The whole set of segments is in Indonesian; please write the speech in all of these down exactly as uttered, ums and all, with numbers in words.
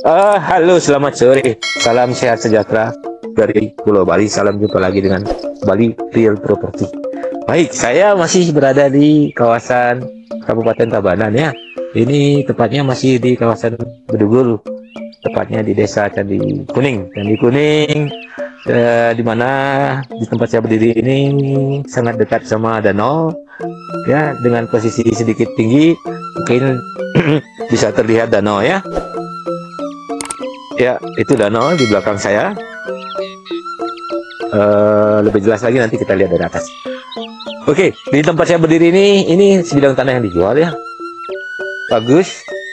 Uh, halo, selamat sore. Salam sehat sejahtera dari Pulau Bali. Salam jumpa lagi dengan Bali Real Property. Baik, saya masih berada di kawasan Kabupaten Tabanan ya. Ini tepatnya masih di kawasan Bedugul, tepatnya di Desa Candi Kuning. Candi Kuning, eh, di mana di tempat saya berdiri ini sangat dekat sama danau. Ya, dengan posisi sedikit tinggi, mungkin bisa terlihat danau ya. Ya, itu danau di belakang saya. Uh, lebih jelas lagi nanti kita lihat dari atas. Oke, di tempat saya berdiri ini, ini sebidang tanah yang dijual ya. Bagus.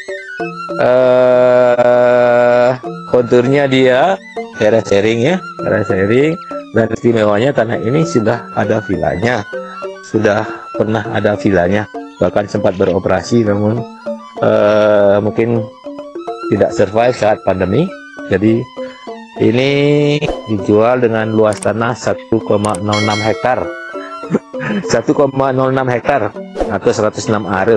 Uh, konturnya dia daerah sharing ya, daerah sharing. Dan istimewanya tanah ini sudah ada vilanya, sudah pernah ada vilanya, bahkan sempat beroperasi, namun uh, mungkin tidak survive saat pandemi. Jadi ini dijual dengan luas tanah satu koma nol enam hektar satu koma nol enam hektar atau seratus enam are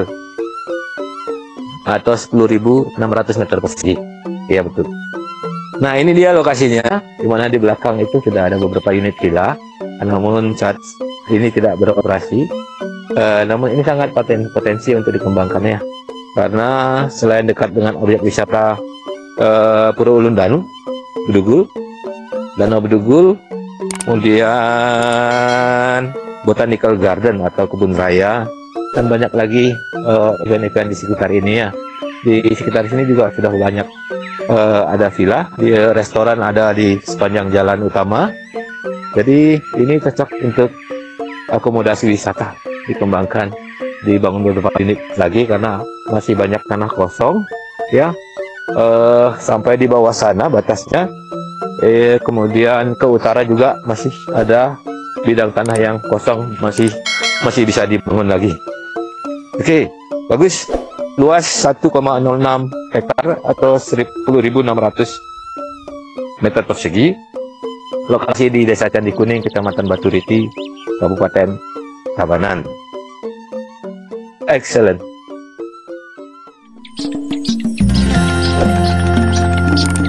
atau sepuluh ribu enam ratus meter persegi. Iya betul. Nah, ini dia lokasinya, dimana di belakang itu sudah ada beberapa unit villa, namun saat ini tidak beroperasi. Uh, namun ini sangat poten potensi untuk dikembangkannya, karena selain dekat dengan objek wisata uh, Pura Ulun Danu, Bedugul, Danau Bedugul, kemudian Botanical Garden atau kebun raya, dan banyak lagi event-event uh, di sekitar ini ya. Di sekitar sini juga sudah banyak uh, ada villa, di uh, restoran ada di sepanjang jalan utama. Jadi ini cocok untuk akomodasi wisata, dikembangkan, dibangun beberapa unit lagi karena masih banyak tanah kosong ya. Uh, sampai di bawah sana batasnya, eh, kemudian ke utara juga masih ada bidang tanah yang kosong, masih masih bisa dibangun lagi. Oke, bagus. Luas satu koma nol enam hektar atau sepuluh ribu enam ratus meter persegi. Lokasi di Desa Candi Kuning, Kecamatan Baturiti, Kabupaten Tabanan. Excellent.